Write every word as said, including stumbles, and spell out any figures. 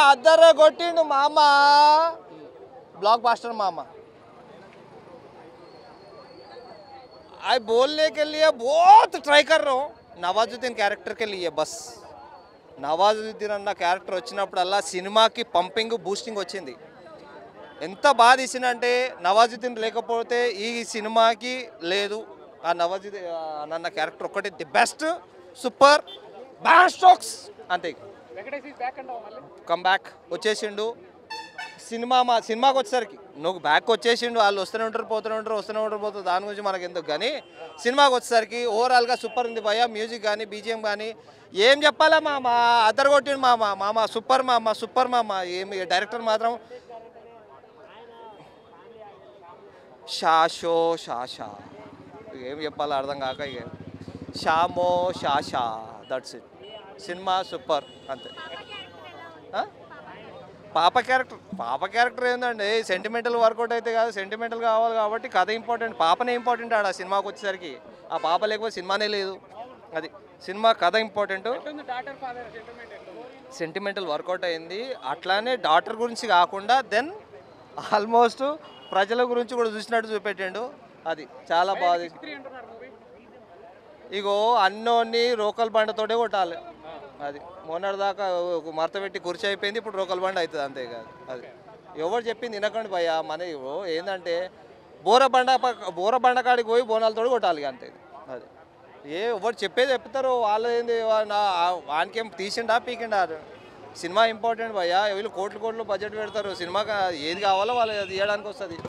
Other కొట్టిండు మామ block bastard मामा। आई बोलने के लिए बहुत ट्राई कर रहा हूँ नवाजुद्दीन कैरेक्टर के लिए बस నవాజుద్దీన్ అన్న క్యారెక్టర్ వచ్చినప్పుడల్లా సినిమాకి పంపింగ్ బూస్టింగ్ వచ్చింది। ఎంత బాగా తీసిందంటే నవాజుద్దీన్ లేకపోతే ఈ సినిమాకి లేదు। ఆ నవాజుద్దీన్ అన్న క్యారెక్టర్ ఒకటి ది బెస్ట్ సూపర్ బ్యాస్టోక్స్ అంతే। కమ్ బ్యాక్ వచ్చేసిండు సినిమా మా సినిమాకి వచ్చేసరికి నువ్వు బ్యాక్ వచ్చేసిండు వాళ్ళు వస్తూనే ఉంటారు పోతూనే ఉంటారు వస్తూనే ఉంటారు పోతారు దాని గురించి మనకు ఎందుకు కానీ సినిమాకి వచ్చేసరికి ఓవరాల్గా సూపర్ ఉంది భయ్యా। మ్యూజిక్ కానీ బీజిఎం కానీ ఏం చెప్పాలా మామ అద్దరు కొట్టిండు మామ మామ సూపర్ మామ సూపర్ మామ। ఏమి డైరెక్టర్ మాత్రం షాషో షాషా ఏం చెప్పాలో అర్థం కాక ఇక షామో షాషా దట్స్ ఇట్ సినిమా సూపర్ అంతే। పాప క్యారెక్టర్ పాప క్యారెక్టర్ ఏంటండి సెంటిమెంటల్ వర్కౌట్ అయితే కాదు సెంటిమెంటల్ కావాలి కాబట్టి కథ ఇంపార్టెంట్ పాపనే ఇంపార్టెంట్ ఆడ సినిమాకి వచ్చేసరికి ఆ పాప లేకపోతే సినిమానే లేదు అది సినిమా కథ ఇంపార్టెంట్ సెంటిమెంటల్ వర్కౌట్ అయింది అట్లానే డాటర్ గురించి కాకుండా దెన్ ఆల్మోస్ట్ ప్రజల గురించి కూడా చూసినట్టు చూపెట్టాడు అది చాలా బాగా। ఇగో అన్నోన్ని రోకల్ బండతోటే కొట్టాలి అది మొన్నటిదాకా మరత పెట్టి కుర్చీ అయిపోయింది ఇప్పుడు రోకల్ బండ అవుతుంది అంతే కాదు అది ఎవరు చెప్పింది వినకండి భయ్యా మన ఏంటంటే బోర బండ బోర బండ కాడికి పోయి బోనాలతో కొట్టాలి అంతే అది ఏ ఎవరు చెప్పేది చెప్తారు వాళ్ళు ఏంది వానికేం తీసిండా పీకిండా సినిమా ఇంపార్టెంట్ భయ్యా వీళ్ళు కోట్లు కోట్లు బడ్జెట్ పెడతారు సినిమాకి ఏది కావాలో వాళ్ళు అది తీయడానికి వస్తుంది।